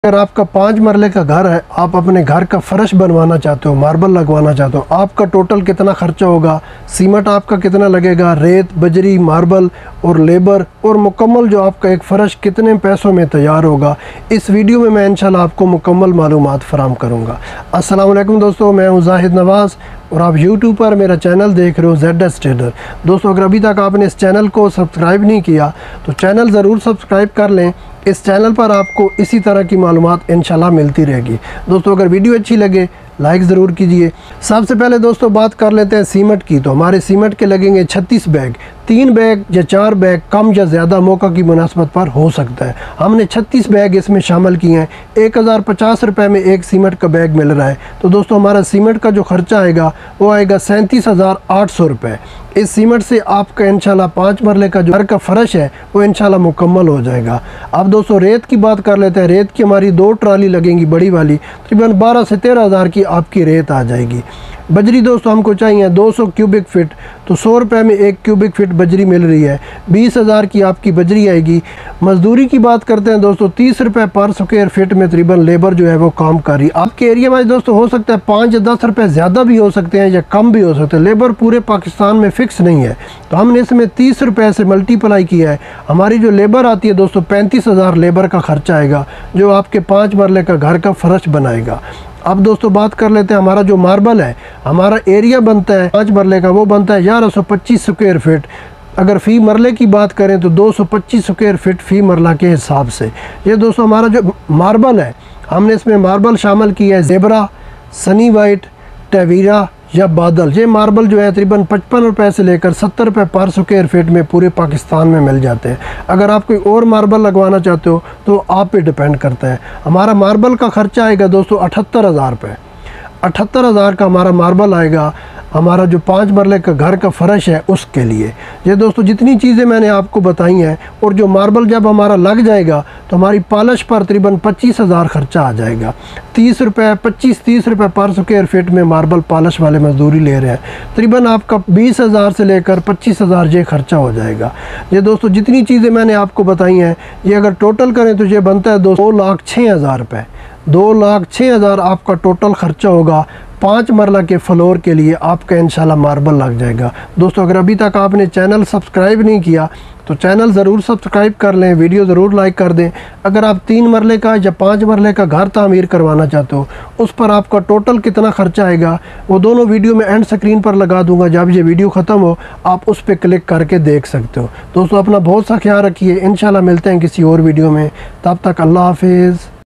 अगर आपका 5 मरले का घर है, आप अपने घर का फर्श बनवाना चाहते हो, मार्बल लगवाना चाहते हो, आपका टोटल कितना खर्चा होगा, सीमेंट आपका कितना लगेगा, रेत बजरी मार्बल और लेबर और मुकम्मल जो आपका एक फ़र्श कितने पैसों में तैयार होगा, इस वीडियो में मैं इंशाल्लाह आपको मुकम्मल मालूमात फ़राहम करूँगा। अस्सलाम वालेकुम दोस्तों, मैं हूँ जाहिद नवाज़ और आप YouTube पर मेरा चैनल देख रहे हो ZS ट्रेडर। दोस्तों, अगर अभी तक आपने इस चैनल को सब्सक्राइब नहीं किया तो चैनल ज़रूर सब्सक्राइब कर लें। इस चैनल पर आपको इसी तरह की मालूमात इंशाल्लाह मिलती रहेगी। दोस्तों, अगर वीडियो अच्छी लगे लाइक ज़रूर कीजिए। सबसे पहले दोस्तों बात कर लेते हैं सीमेंट की। तो हमारे सीमेंट के लगेंगे 36 बैग, 3 बैग या 4 बैग कम या ज़्यादा मौका की मुनासबत पर हो सकता है। हमने 36 बैग इसमें शामिल किए हैं। 1050 रुपये में एक सीमेंट का बैग मिल रहा है। तो दोस्तों, हमारा सीमेंट का जो खर्चा आएगा वो आएगा 37,800 रुपये। इस सीमेंट से आपका इंशाल्लाह 5 मरले का जो घर का फ़र्श है वो इंशाल्लाह मुकम्मल हो जाएगा। अब दोस्तों रेत की बात कर लेते हैं। रेत की हमारी 2 ट्राली लगेंगी बड़ी वाली, तकरीबन 12 से 13 हज़ार की आपकी रेत आ जाएगी। बजरी दोस्तों हमको चाहिए 200 क्यूबिक फ़िट, तो 100 रुपये में 1 क्यूबिक फ़िट बजरी मिल रही है। 20,000 की आपकी बजरी आएगी। मज़दूरी की बात करते हैं दोस्तों, 30 रुपये पर स्क्वायर फिट में तकरीबन लेबर जो है वो काम कर रही है। आपके एरिया में दोस्तों हो सकता है 5 या 10 रुपये ज़्यादा भी हो सकते हैं या कम भी हो सकते हैं। लेबर पूरे पाकिस्तान में फ़िक्स नहीं है, तो हमने इसमें 30 रुपये से मल्टीप्लाई किया है। हमारी जो लेबर आती है दोस्तों 35,000 लेबर का खर्चा आएगा जो आपके 5 मरले का घर का फ़र्श बनाएगा। अब दोस्तों बात कर लेते हैं हमारा जो मार्बल है, हमारा एरिया बनता है 5 मरले का, वो बनता है 1125 स्क्वायर फिट। अगर फ़ी मरले की बात करें तो 225 स्क्वायर फिट फ़ी मरला के हिसाब से। ये दोस्तों हमारा जो मार्बल है, हमने इसमें मार्बल शामिल किया है ज़ेबरा, सनी वाइट, टवेरा या बादल। ये मार्बल जो है तकरीबन 55 रुपये से लेकर 70 रुपये पर स्क्वायर फिट में पूरे पाकिस्तान में मिल जाते हैं। अगर आप कोई और मार्बल लगवाना चाहते हो तो आप पे डिपेंड करता है। हमारा मार्बल का खर्चा आएगा दोस्तों 78,000 रुपये। 78,000 का हमारा मार्बल आएगा हमारा जो 5 मरले का घर का फ़र्श है उसके लिए। ये दोस्तों जितनी चीज़ें मैंने आपको बताई हैं, और जो मार्बल जब हमारा लग जाएगा तो हमारी पॉलिश पर तकरीबन 25,000 खर्चा आ जाएगा। 30 रुपये पर स्क्वायर फिट में मार्बल पॉलिश वाले मजदूरी ले रहे हैं। तकरीबन आपका 20,000 से लेकर 25,000 ये खर्चा हो जाएगा। ये दोस्तों जितनी चीज़ें मैंने आपको बताई हैं, ये अगर टोटल करें तो ये बनता है 2,06,000 रुपये। 2,06,000 आपका टोटल खर्चा होगा 5 मरला के फ्लोर के लिए। आपका इंशाल्लाह मार्बल लग जाएगा। दोस्तों, अगर अभी तक आपने चैनल सब्सक्राइब नहीं किया तो चैनल ज़रूर सब्सक्राइब कर लें, वीडियो ज़रूर लाइक कर दें। अगर आप 3 मरले का या 5 मरले का घर तामीर करवाना चाहते हो, उस पर आपका टोटल कितना खर्चा आएगा वो दोनों वीडियो में एंड स्क्रीन पर लगा दूंगा। जब ये वीडियो ख़त्म हो आप उस पर क्लिक करके देख सकते हो। दोस्तों, अपना बहुत सा ख्याल रखिए। इंशाल्लाह मिलते हैं किसी और वीडियो में। तब तक अल्लाह हाफिज़।